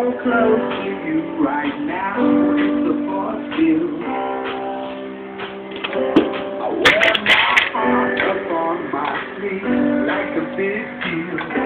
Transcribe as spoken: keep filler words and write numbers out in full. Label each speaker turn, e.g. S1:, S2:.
S1: so close to you right now, it's a force field. I wear my heart up on my sleeve like a big deal.